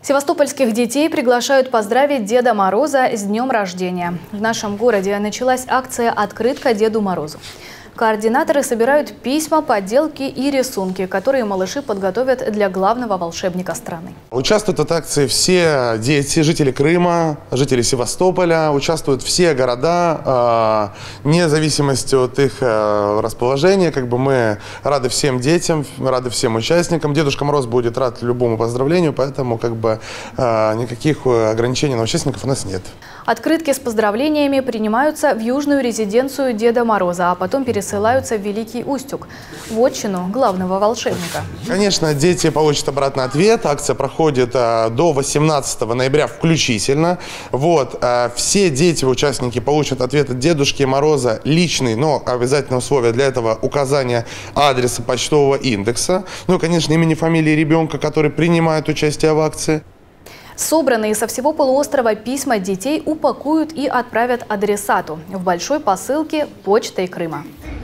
Севастопольских детей приглашают поздравить Деда Мороза с днем рождения. В нашем городе началась акция «Открытка Деду Морозу». Координаторы собирают письма, поделки и рисунки, которые малыши подготовят для главного волшебника страны. Участвуют в этой акции все дети, жители Крыма, жители Севастополя, участвуют все города, вне зависимости от их расположения. Мы рады всем детям, рады всем участникам. Дедушка Мороз будет рад любому поздравлению, поэтому никаких ограничений на участников у нас нет. Открытки с поздравлениями принимаются в южную резиденцию Деда Мороза, а потом пересылаются в Великий Устюг, вотчину главного волшебника. Конечно, дети получат обратный ответ. Акция проходит до 18 ноября включительно. Все дети, участники, получат ответ от Дедушки Мороза личный, но обязательное условие для этого — указание адреса почтового индекса. Конечно, имени, фамилии ребенка, который принимает участие в акции. Собранные со всего полуострова письма детей упакуют и отправят адресату в большой посылке почтой Крыма.